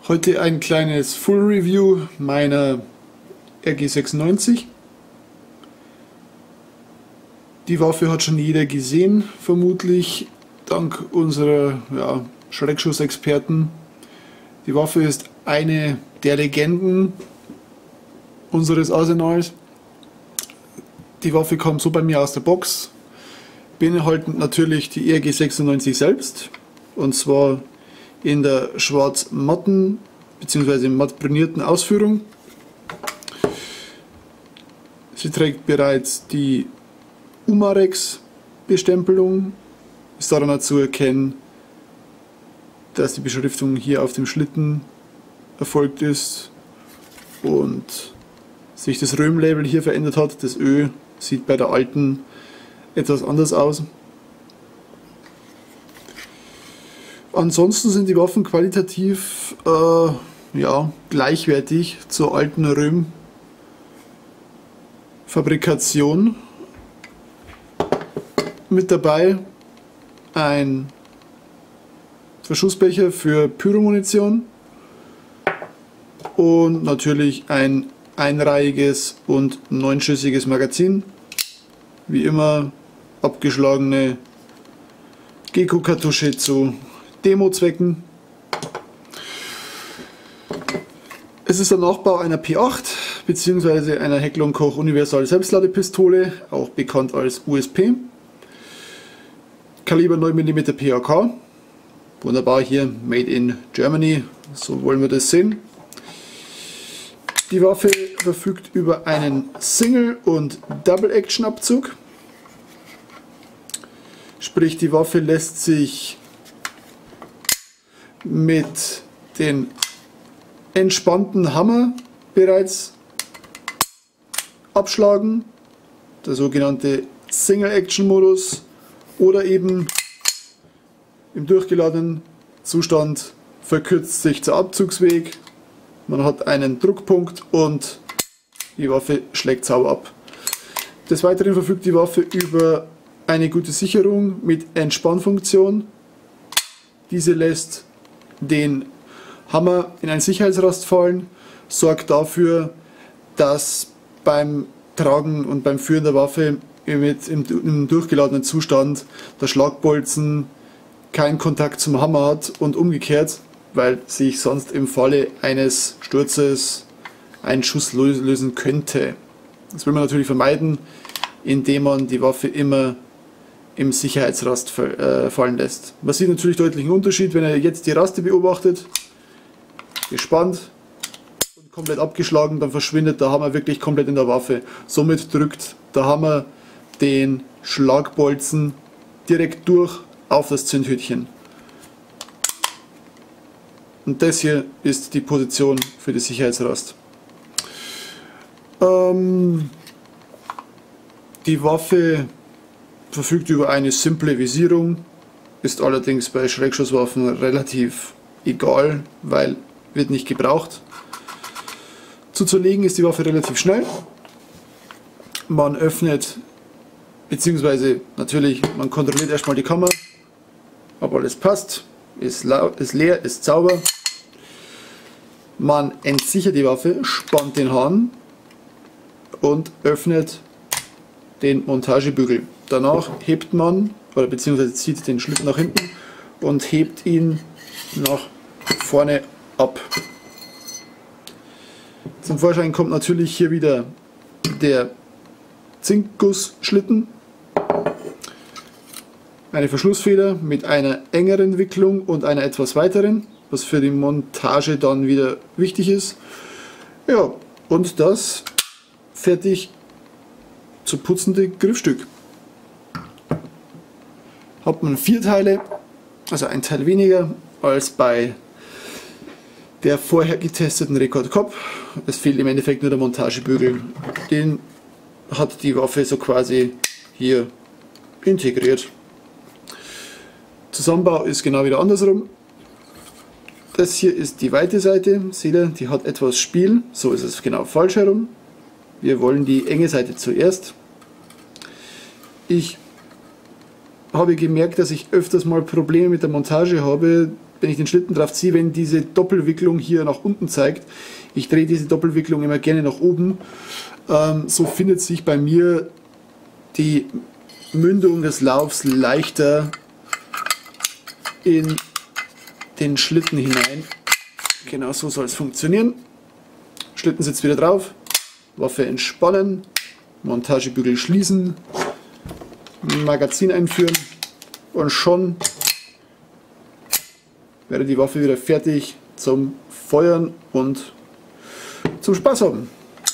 Heute ein kleines Full Review meiner RG96. Die Waffe hat schon jeder gesehen, vermutlich dank unserer Schreckschussexperten. Die Waffe ist eine der Legenden unseres Arsenals. Die Waffe kommt so bei mir aus der Box, beinhaltend natürlich die RG96 selbst, und zwar in der schwarz-matten bzw. matt bronierten Ausführung. Sie trägt bereits die Umarex-Bestempelung. Ist daran zu erkennen, dass die Beschriftung hier auf dem Schlitten erfolgt ist und sich das Röhm-Label hier verändert hat. Das Ö sieht bei der alten etwas anders aus. Ansonsten sind die Waffen qualitativ gleichwertig zur alten Röhm-Fabrikation. Mit dabei ein Verschussbecher für Pyromunition und natürlich ein einreihiges und 9-schüssiges Magazin. Wie immer abgeschlagene Gecko-Kartusche zu Demo-Zwecken. Es ist der Nachbau einer P8 bzw. einer Heckler & Koch Universal Selbstladepistole, auch bekannt als USP. Kaliber 9 mm PAK. Wunderbar, hier Made in Germany, so wollen wir das sehen. Die Waffe verfügt über einen Single- und Double-Action-Abzug. Sprich, die Waffe lässt sich mit den entspannten Hammer bereits abschlagen, der sogenannte Single-Action-Modus, oder eben im durchgeladenen Zustand verkürzt sich der Abzugsweg, man hat einen Druckpunkt und die Waffe schlägt sauber ab. Des Weiteren verfügt die Waffe über eine gute Sicherung mit Entspannfunktion. Diese lässt den Hammer in einen Sicherheitsrast fallen, sorgt dafür, dass beim Tragen und beim Führen der Waffe im durchgeladenen Zustand der Schlagbolzen keinen Kontakt zum Hammer hat und umgekehrt, weil sich sonst im Falle eines Sturzes ein Schuss lösen könnte. Das will man natürlich vermeiden, indem man die Waffe immer im Sicherheitsrast fallen lässt. Man sieht natürlich deutlichen Unterschied, wenn ihr jetzt die Raste beobachtet, gespannt und komplett abgeschlagen, dann verschwindet der Hammer wirklich komplett in der Waffe. Somit drückt der Hammer den Schlagbolzen direkt durch auf das Zündhütchen. Und das hier ist die Position für die Sicherheitsrast. Die Waffe verfügt über eine simple Visierung, ist allerdings bei Schreckschusswaffen relativ egal, weil wird nicht gebraucht. Zu zerlegen ist die Waffe relativ schnell. Man öffnet, beziehungsweise natürlich, man kontrolliert erstmal die Kammer, ob alles passt, ist leer, ist sauber. Man entsichert die Waffe, spannt den Hahn und öffnet den Montagebügel. Danach hebt man, oder beziehungsweise zieht den Schlitten nach hinten und hebt ihn nach vorne ab. Zum Vorschein kommt natürlich hier wieder der Zinkgussschlitten, eine Verschlussfeder mit einer engeren Wicklung und einer etwas weiteren, was für die Montage dann wieder wichtig ist. Ja, und das fertig zu putzende Griffstück. Hat man 4 Teile, also ein Teil weniger als bei der vorher getesteten Rekord Cop. Es fehlt im Endeffekt nur der Montagebügel. Den hat die Waffe so quasi hier integriert. Zusammenbau ist genau wieder andersrum. Das hier ist die weite Seite, seht ihr, die hat etwas Spiel, so ist es genau falsch herum. Wir wollen die enge Seite zuerst. Ich habe gemerkt, dass ich öfters mal Probleme mit der Montage habe, wenn ich den Schlitten drauf ziehe, wenn diese Doppelwicklung hier nach unten zeigt. Ich drehe diese Doppelwicklung immer gerne nach oben. So findet sich bei mir die Mündung des Laufs leichter in den Schlitten hinein. Genau so soll es funktionieren. Schlitten sitzt wieder drauf, Waffe entspannen, Montagebügel schließen, Magazin einführen und schon wäre die Waffe wieder fertig zum Feuern und zum Spaß haben.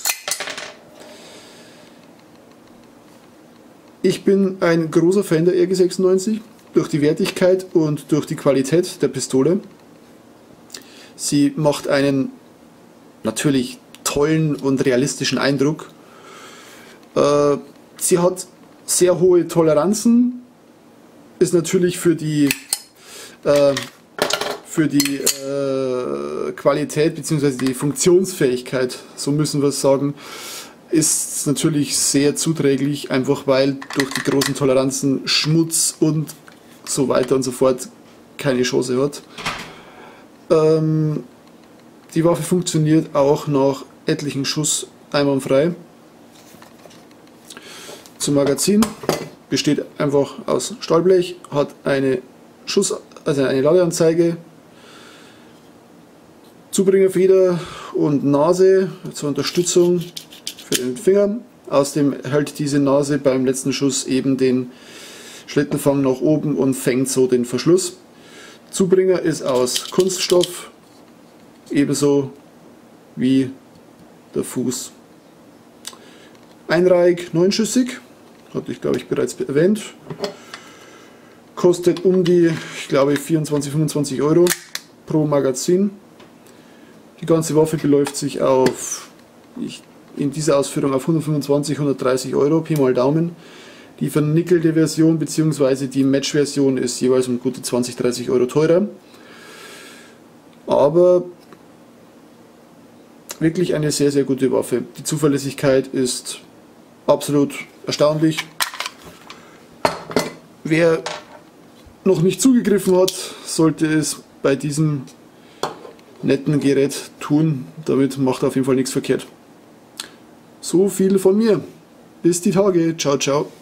Ich bin ein großer Fan der RG96 durch die Wertigkeit und durch die Qualität der Pistole. Sie macht einen natürlich tollen und realistischen Eindruck. Sie hat sehr hohe Toleranzen, ist natürlich für die Qualität bzw. die Funktionsfähigkeit, so müssen wir es sagen, ist natürlich sehr zuträglich, einfach weil durch die großen Toleranzen Schmutz und so weiter und so fort keine Chance hat. Die Waffe funktioniert auch nach etlichen Schuss einwandfrei. Zum Magazin besteht einfach aus Stahlblech, hat eine eine Ladeanzeige, Zubringerfeder und Nase zur Unterstützung für den Finger. Außerdem hält diese Nase beim letzten Schuss eben den Schlittenfang nach oben und fängt so den Verschluss. Zubringer ist aus Kunststoff, ebenso wie der Fuß. Einreihig, 9-schüssig, hatte ich glaube ich bereits erwähnt. Kostet um die, ich glaube, 24, 25 Euro pro Magazin. Die ganze Waffe beläuft sich auf, in dieser Ausführung auf 125, 130 Euro, Pi mal Daumen. Die vernickelte Version bzw. die Match-Version ist jeweils um gute 20, 30 Euro teurer. Aber wirklich eine sehr, sehr gute Waffe. Die Zuverlässigkeit ist absolut erstaunlich. Wer noch nicht zugegriffen hat, sollte es bei diesem netten Gerät tun. Damit macht er auf jeden Fall nichts verkehrt. So viel von mir. Bis die Tage. Ciao, ciao.